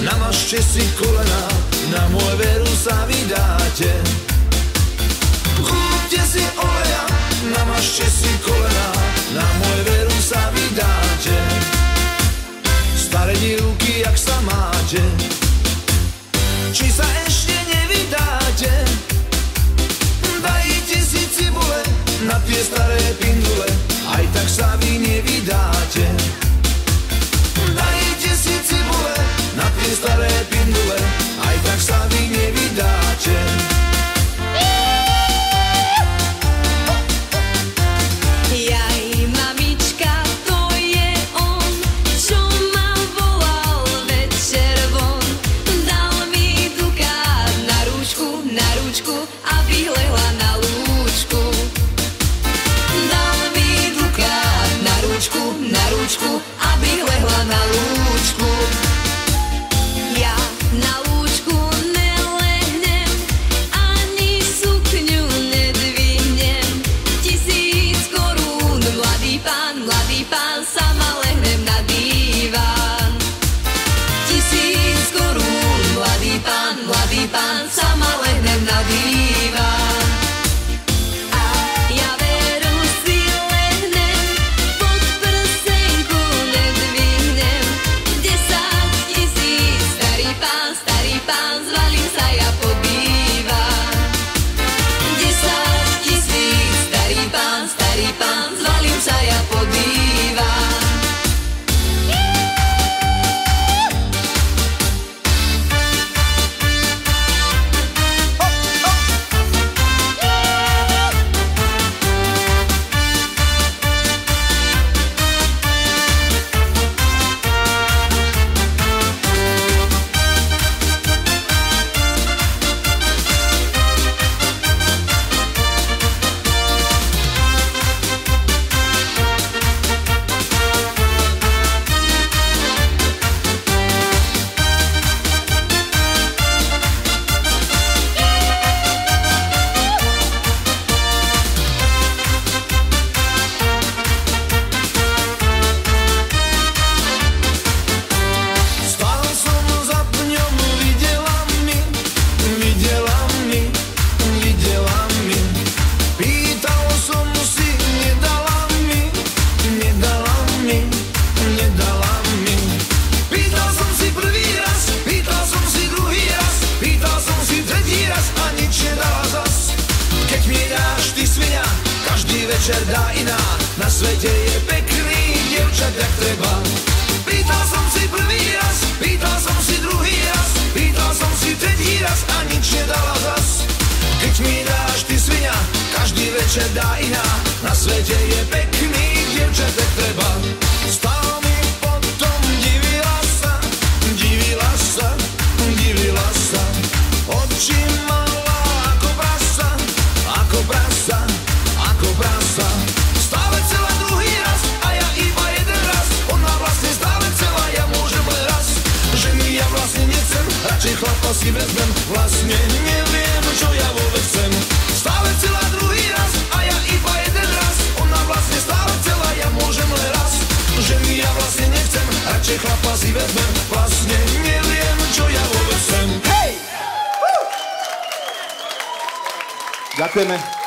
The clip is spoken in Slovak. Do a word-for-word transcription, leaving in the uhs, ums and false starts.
namažte si kolena, na môj veru sa vydáte. Chúpte si oleja, namažte si kolena, na môj veru sa vydáte. Staré divky, jak sa máte, či sa ešte nevydáte? Dajte si cibule na tie staré pindule, aj tak sa vy nevydáte. Dajte si cibule na tie staré pindule, aj tak sa vy nevydáte. Jaj, mamička, to je on, čo ma volal večer von. Dal mi dukát na rúčku, na rúčku a vyhlehla na lúčku. Dal mi dukát na rúčku, na rúčku a vyhlehla na lúčku. Ja na lúčku nelehnem, ani sukňu nedvihnem. Tisíc korún, mladý pán, mladý pán, sama lehnem na díván. Tisíc korún, mladý pán, mladý pán, sama lehnem na díván. A ja veru si lehnem, pod prsenku nedvihnem. Desať tisíc, starý pán, starý pán, zvalím sa ja pod díván. Desať tisíc, starý pán, starý pán, zvalím sa ja pod díván. Večer dá iná, na svete je pekný dievčat jak treba. Pýtal som si prvý raz, pýtal som si druhý raz, pýtal som si tretí raz a nič nedala zas. Keď mi dáš ty svinia, každý večer dá iná, na svete je pekný dievčat jak treba. Stále mi potom divila sa, divila sa, divila sa. Oči mala ako prasa, ako prasa, ako prasa. Stále celá druhý raz a ja iba jeden raz. Ona vlastne stále celá, ja môžem len raz. Ženy ja vlastne nechcem, radšej chlapa si vezmem. Vlastne neviem, čo ja vôbec chcem. Stále celá druhý raz a ja iba jeden raz. Ona vlastne stále celá, ja môžem len raz. Ženy ja vlastne nechcem, radšej chlapa si vezmem. Vlastne neviem, čo ja vôbec chcem. Hej! Ďakujeme.